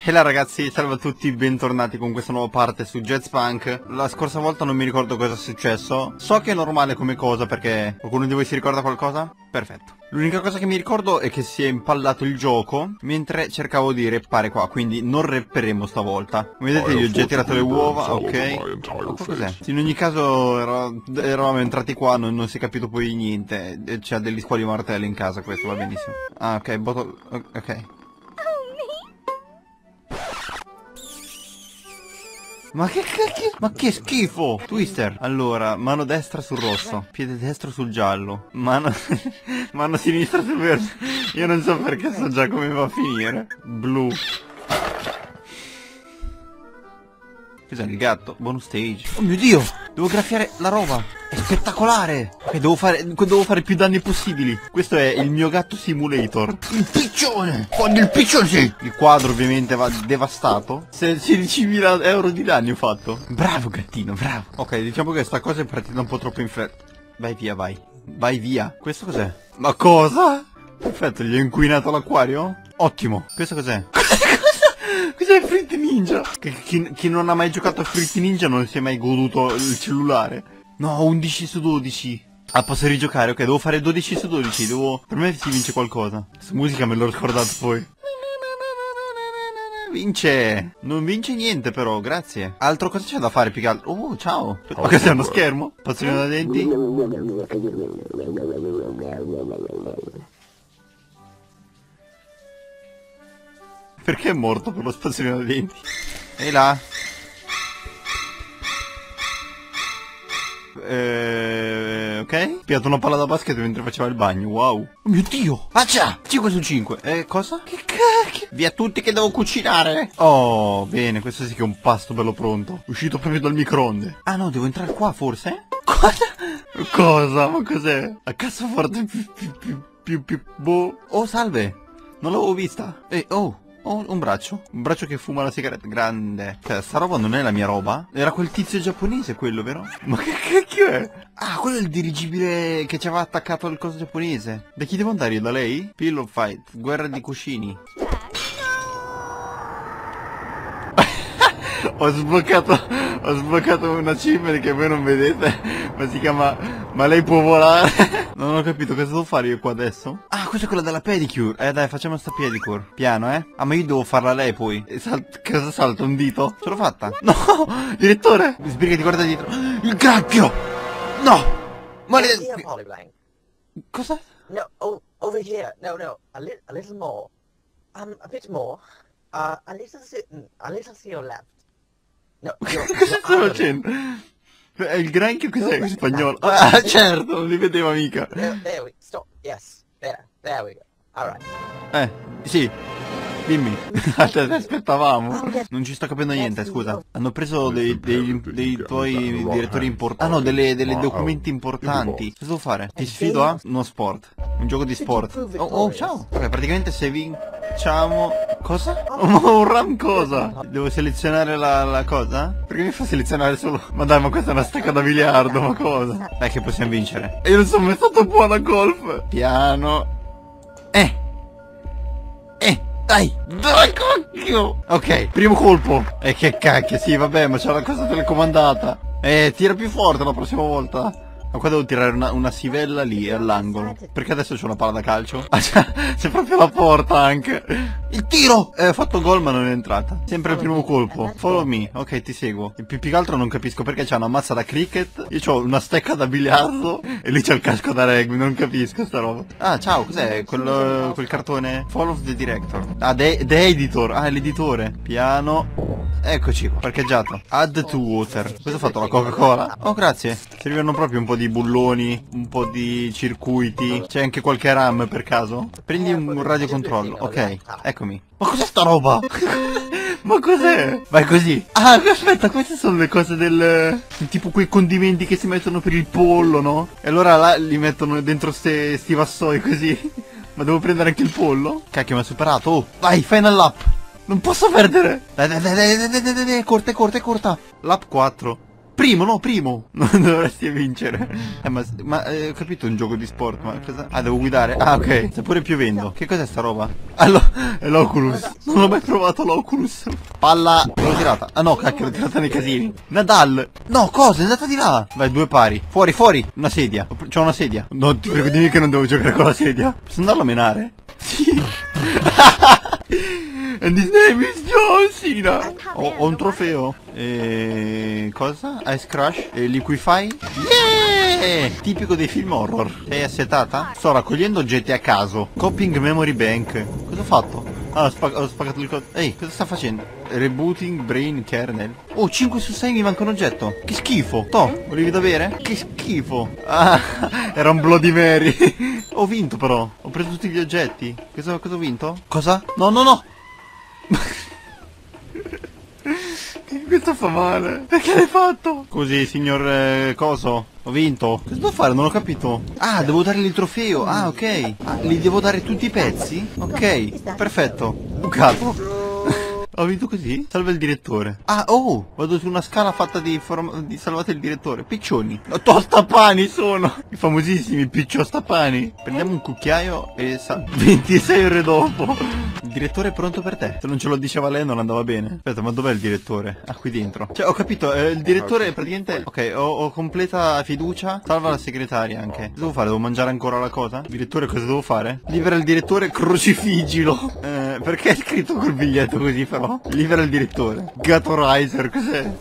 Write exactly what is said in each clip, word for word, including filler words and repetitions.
E là ragazzi, salve a tutti, bentornati con questa nuova parte su Jetspunk. La scorsa volta non mi ricordo cosa è successo. So che è normale come cosa perché qualcuno di voi si ricorda qualcosa? Perfetto. L'unica cosa che mi ricordo è che si è impallato il gioco mentre cercavo di reppare qua, quindi non repperemo stavolta. Come vedete io ho già tirato le uova, ok. Oh, cos'è? In ogni caso ero, eravamo entrati qua, non, non si è capito poi niente. C'ha degli squali martelli in casa, questo va benissimo. Ah ok, botto... ok. Ma che cacchio? Ma che schifo! Twister. Allora, mano destra sul rosso, piede destro sul giallo, mano... mano sinistra sul verde. Io non so perché so già come va a finire. Blu. Cos'è il gatto? Bonus stage. Oh mio Dio! Devo graffiare la roba. È spettacolare. Ok, devo fare, devo fare più danni possibili. Questo è il mio gatto simulator. Il piccione! Voglio il piccione, sì! Il quadro ovviamente va devastato. sedicimila euro di danni ho fatto. Bravo gattino, bravo. Ok, diciamo che sta cosa è partita un po' troppo in fretta. Vai via, vai. Vai via. Questo cos'è? Ma cosa? Perfetto, gli ho inquinato l'acquario? Ottimo. Questo cos'è? Cos'è Fruit Ninja? Chi, chi, chi non ha mai giocato a Fruit Ninja non si è mai goduto il cellulare. No, undici su dodici. Ah, posso rigiocare? Ok, devo fare dodici su dodici. Devo... Per me si vince qualcosa. Questa musica me l'ho ricordato poi. Vince. Non vince niente però, grazie. Altro cosa c'è da fare più che altro? Oh, ciao. Ma cos'è uno schermo? Spazzolino da denti? Perché è morto per lo spazzolino da denti? Ehi là. Eh, ok. Piato una palla da basket mentre faceva il bagno. Wow. Oh mio Dio. Faccia. cinque su cinque. Eh, cosa? Che cacchio. Via tutti che devo cucinare. Oh, bene. Questo sì che è un pasto bello pronto. Uscito proprio dal microonde. Ah no, devo entrare qua forse? Cosa? Cosa? Ma cos'è? A cassaforte più più più più più boh. Oh, salve. Non l'avevo vista. Eh, oh. Oh, un braccio. Un braccio che fuma la sigaretta. Grande. Cioè, sta roba non è la mia roba? Era quel tizio giapponese quello, vero? Ma che cacchio è? Ah, quello è il dirigibile che ci aveva attaccato al coso giapponese. Da chi devo andare io? Da lei? Pillow fight. Guerra di cuscini. Ho sbloccato, ho sbloccato una achievement che voi non vedete, ma si chiama Ma lei può volare. Non ho capito cosa devo fare io qua adesso. Ah, questa è quella della pedicure. Eh dai, facciamo sta pedicure. Piano, eh. Ah, ma io devo farla lei poi. Sal cosa salta? Un dito? Ce l'ho fatta? No, direttore. Sbrigati, guarda dietro. Il granchio. No. Maledetto. Cosa? No, oh, over here. No, no, a, li a little more. Um, a bit more. Uh, a little, a little to your left. No, cosa sto facendo? È il granchio, cos'è in spagnolo? Ah, certo, non li vedeva mica. There, there we stop. Yes, there, there we go. Alright. Eh, sì. Dimmi. Aspettavamo. Non ci sto capendo niente, scusa. Hanno preso dei, dei, dei tuoi direttori importanti. Ah no, delle, delle documenti importanti. Cosa devo fare? Ti sfido a uno sport. Un gioco di sport. Oh, oh ciao. Ok, praticamente se vinciamo... Cosa? Oh, un ram cosa? Devo selezionare la, la cosa? Perché mi fa selezionare solo... Ma dai, ma questa è una stecca da biliardo, ma cosa? Dai che possiamo vincere. E io non sono mai stato buono a golf. Piano. Eh. Eh. Dai, dai cacchio. Ok, primo colpo. E eh, che cacchio, sì vabbè, ma c'è la cosa telecomandata. Eh, tira più forte la prossima volta. Ma qua devo tirare una, una sivella lì all'angolo. Perché adesso c'ho una palla da calcio? Ah, c'è proprio la porta anche. Il tiro! Eh, ho fatto gol ma non è entrata. Sempre il primo colpo. Follow me. Ok, ti seguo. E più, più che altro non capisco perché c'è una mazza da cricket. Io c'ho una stecca da biliardo. E lì c'è il casco da rugby. Non capisco sta roba. Ah, ciao, cos'è? Quel, quel cartone? Follow the director. Ah, the, the editor. Ah, è l'editore. Piano. Eccoci qua, parcheggiato. Add to water. Cosa ho fatto? La Coca-Cola? Oh, grazie. Servivano proprio un po' di bulloni, un po' di circuiti. C'è anche qualche RAM per caso? Prendi un radiocontrollo. Ok, eccomi. Ma cos'è sta roba? Ma cos'è? Vai così. Ah, aspetta, queste sono le cose del... tipo quei condimenti che si mettono per il pollo, no? E allora là li mettono dentro ste, sti vassoi così. Ma devo prendere anche il pollo? Cacchio, mi ha superato. Oh, vai, final lap. Non posso perdere. Dai, dai, dai, dai, dai, dai, dai, dai, corta, corta, corta. Lap quattro. Primo, no, primo. Non dovresti vincere. Eh, ma, ma eh, ho capito un gioco di sport, ma cosa? Ah, devo guidare? Ah, ok. Sta pure piovendo. Che cos'è sta roba? Ah, no, è l'Oculus. Non ho mai provato l'Oculus. Palla. L'ho tirata. Ah no, cacchio, l'ho tirata nei casini. Nadal. No, cosa? È andata di là. Vai, due pari. Fuori, fuori. Una sedia. C'ho una sedia. No, ti prego, dimmi che non devo giocare con la sedia. Posso andarlo a menare? Sì. And his name is John Cena. Ho, ho un trofeo. E... cosa? Ice Crush? E Liquify? Yeah! Tipico dei film horror. Sei assetata? Sto raccogliendo oggetti a caso. Copying Memory Bank. Cosa ho fatto? Ah, ho, spag ho spaccato il coso. Ehi, cosa sta facendo? Rebooting Brain Kernel. Oh, cinque su sei mi manca un oggetto. Che schifo. Toh, volevi da bere? Che schifo. Ah, era un Bloody Mary. Ho vinto però. Ho preso tutti gli oggetti. Cosa, cosa ho vinto? Cosa? No, no, no. Questo fa male. Perché l'hai fatto? Così, signor eh, Coso. Ho vinto. Cosa devo fare? Non ho capito. Ah, devo dargli il trofeo. Ah, ok. Ah, gli devo dare tutti i pezzi? Ok, perfetto. Bucato. Ho vinto così? Salva il direttore. Ah, oh, vado su una scala fatta di, form di salvate il direttore. Piccioni. Tostapani sono. I famosissimi picciostapani. Prendiamo un cucchiaio e sa ventisei ore dopo. Il direttore è pronto per te. Se non ce lo diceva lei non andava bene. Aspetta, ma dov'è il direttore? Ah, qui dentro. Cioè, ho capito, eh, il direttore è praticamente... Ok, ho, ho completa fiducia. Salva la segretaria anche. Cosa devo fare? Devo mangiare ancora la cosa? Direttore, cosa devo fare? Libera il direttore, crocifiggilo. Eh, perché è scritto col biglietto così però? Libera il direttore. Gatorizer, cos'è?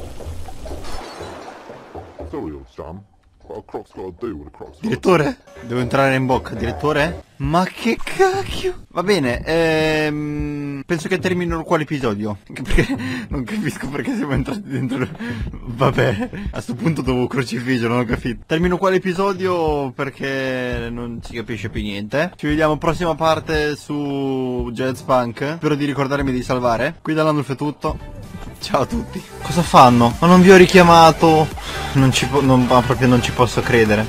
Direttore? Devo entrare in bocca, direttore? Ma che cacchio? Va bene, ehm, penso che termino qua l'episodio. Perché non capisco perché siamo entrati dentro. Vabbè, a sto punto devo crocifiggere, non ho capito. Termino qua l'episodio perché non si capisce più niente. Ci vediamo prossima parte su Jazzpunk. Spero di ricordarmi di salvare. Qui da Landolf è tutto. Ciao a tutti. Cosa fanno? Ma non vi ho richiamato. Non ci po- non, ma proprio non ci posso credere.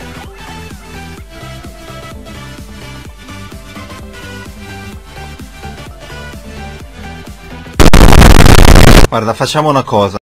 Guarda, facciamo una cosa.